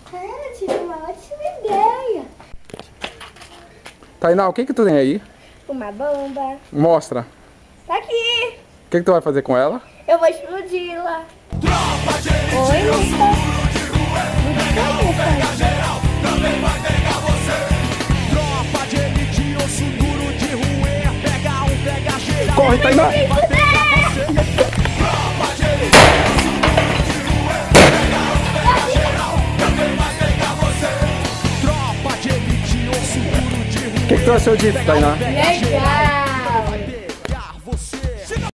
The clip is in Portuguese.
Cara, eu tive uma ótima ideia. Tainá, o que tu tem aí? Uma bomba. Mostra. Tá aqui. O que tu vai fazer com ela? Eu vou explodi-la. Oi, Lucas. Corre, Tainá! O que tu achou disso, Tainá? Legal.